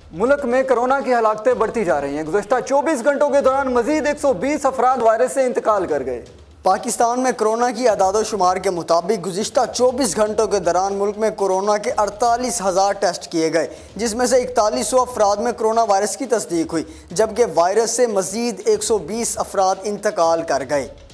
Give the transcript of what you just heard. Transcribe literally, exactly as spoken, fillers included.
मुल्क में कोरोना की हलाकतें बढ़ती जा रही हैं। गुज़श्ता चौबीस घंटों के दौरान मजीद एक सौ बीस अफराद वायरस से इंतकाल कर गए। पाकिस्तान में कोरोना की अदाद शुमार के मुताबिक गुज़िश्ता चौबीस घंटों के दौरान मुल्क में कोरोना के अड़तालीस हज़ार टेस्ट किए गए, जिसमें से इकतालीस सौ अफराद में कोरोना वायरस की तस्दीक हुई, जबकि वायरस से मजीद एक सौ बीस अफराद इंतकाल कर गए।